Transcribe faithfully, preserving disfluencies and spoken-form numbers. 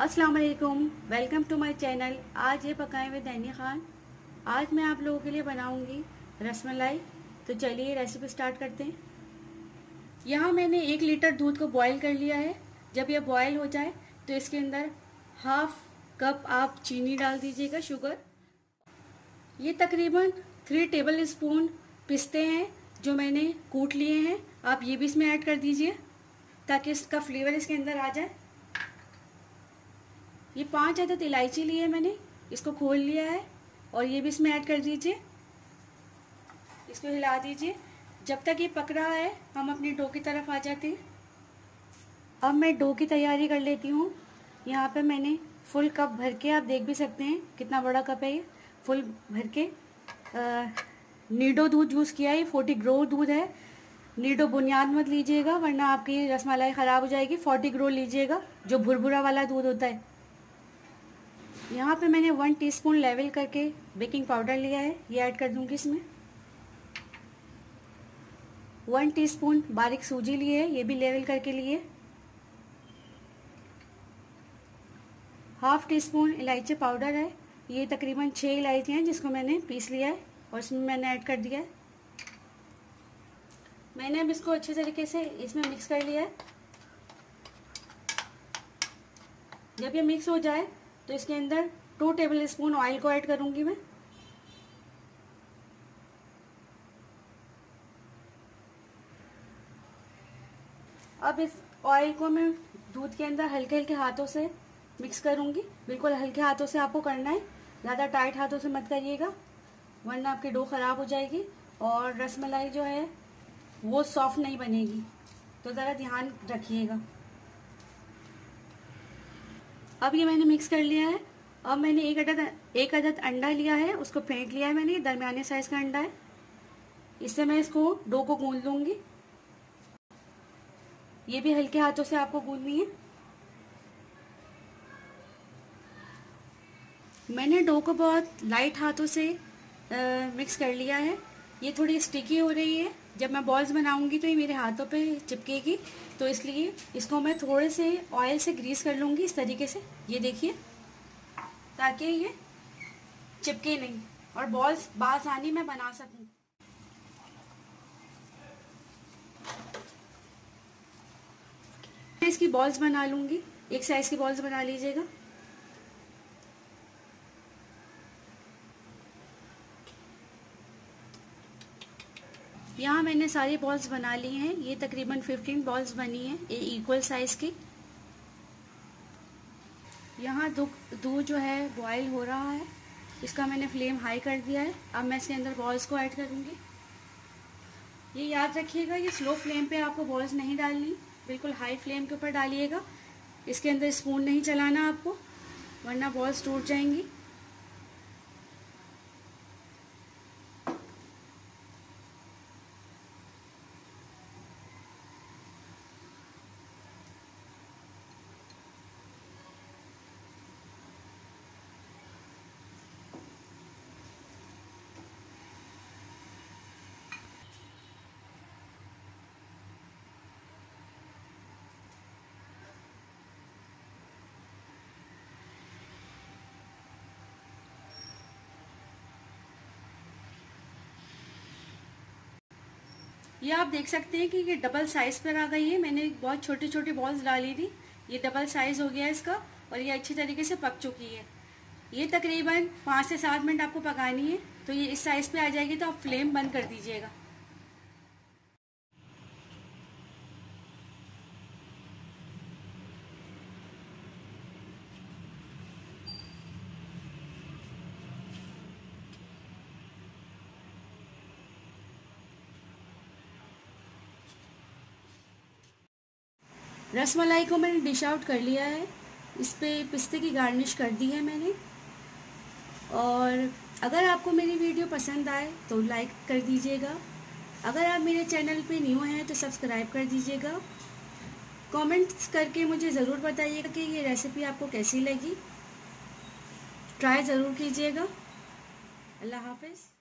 अस्सलाम वालेकुम, welcome to my channel. आज ये पकाएं विद दैनी खान। आज मैं आप लोगों के लिए बनाऊंगी रसमलाई। तो चलिए रेसिपी स्टार्ट करते हैं। यहाँ मैंने एक लीटर दूध को बॉईल कर लिया है। जब यह बॉईल हो जाए तो इसके अंदर हाफ कप आप चीनी डाल दीजिएगा, शुगर। ये तकरीबन थ्री टेबल स्पून पिस्ते हैं जो मैंने कूट लिए हैं, आप ये भी इसमें ऐड कर दीजिए ताकि इसका फ्लेवर इसके अंदर आ जाए। ये पांच अदद इलायची ली है मैंने, इसको खोल लिया है और ये भी इसमें ऐड कर दीजिए। इसको हिला दीजिए। जब तक ये पक रहा है हम अपनी डो की तरफ आ जाते हैं। अब मैं डो की तैयारी कर लेती हूँ। यहाँ पे मैंने फुल कप भर के, आप देख भी सकते हैं कितना बड़ा कप है, ये फुल भर के आ, नीडो दूध यूज़ किया है। फोर्टी ग्रो दूध है। नीडो बुनियाद मत लीजिएगा वरना आपकी रसमलाई ख़राब हो जाएगी। फोर्टी ग्रो लीजिएगा जो भुरभुरा वाला दूध होता है। यहाँ पे मैंने वन टीस्पून लेवल करके बेकिंग पाउडर लिया है, ये ऐड कर दूंगी इसमें। वन टीस्पून बारीक सूजी लिए है, ये भी लेवल करके लिए। हाफ टी स्पून इलायची पाउडर है, ये तकरीबन छः इलायची हैं जिसको मैंने पीस लिया है और इसमें मैंने ऐड कर दिया है। मैंने अब इसको अच्छे तरीके से इसमें मिक्स कर लिया है। जब ये मिक्स हो जाए तो इसके अंदर टू टेबल स्पून ऑयल को ऐड करूंगी मैं। अब इस ऑयल को मैं दूध के अंदर हल्के हल्के हाथों से मिक्स करूंगी। बिल्कुल हल्के हाथों से आपको करना है, ज़्यादा टाइट हाथों से मत करिएगा वरना आपकी डो खराब हो जाएगी और रसमलाई जो है वो सॉफ्ट नहीं बनेगी, तो ज़रा ध्यान रखिएगा। अब ये मैंने मिक्स कर लिया है। अब मैंने एक अदद एक अदद अंडा लिया है, उसको फेंट लिया है मैंने। दरमियाने साइज का अंडा है। इससे मैं इसको डो को गूंद लूंगी। ये भी हल्के हाथों से आपको गूंदनी है। मैंने डो को बहुत लाइट हाथों से आ, मिक्स कर लिया है। ये थोड़ी स्टिकी हो रही है। जब मैं बॉल्स बनाऊंगी तो ये मेरे हाथों पे चिपकेगी, तो इसलिए इसको मैं थोड़े से ऑयल से ग्रीस कर लूंगी इस तरीके से, ये देखिए, ताकि ये चिपके नहीं और बॉल्स बासानी में बना सकूं। मैं इसकी बॉल्स बना लूंगी। एक साइज की बॉल्स बना लीजिएगा। यहाँ मैंने सारी बॉल्स बना ली हैं। ये तकरीबन फिफ्टीन बॉल्स बनी हैं, ये इक्वल साइज की। यहाँ दूध जो है बॉयल हो रहा है, इसका मैंने फ्लेम हाई कर दिया है। अब मैं इसके अंदर बॉल्स को ऐड करूँगी। ये याद रखिएगा, ये स्लो फ्लेम पे आपको बॉल्स नहीं डालनी, बिल्कुल हाई फ्लेम के ऊपर डालिएगा। इसके अंदर स्पून नहीं चलाना आपको वरना बॉल्स टूट जाएंगी। ये आप देख सकते हैं कि ये डबल साइज पर आ गई है। मैंने बहुत छोटी छोटी बॉल्स डाली थी, ये डबल साइज हो गया है इसका और ये अच्छी तरीके से पक चुकी है। ये तकरीबन पाँच से सात मिनट आपको पकानी है। तो ये इस साइज पे आ जाएगी तो आप फ्लेम बंद कर दीजिएगा। रसमलाई को मैंने डिश आउट कर लिया है। इस पे पिस्ते की गार्निश कर दी है मैंने। और अगर आपको मेरी वीडियो पसंद आए तो लाइक कर दीजिएगा। अगर आप मेरे चैनल पे न्यू हैं तो सब्सक्राइब कर दीजिएगा। कमेंट्स करके मुझे ज़रूर बताइएगा कि ये रेसिपी आपको कैसी लगी। ट्राई ज़रूर कीजिएगा। अल्लाह हाफ़िज़।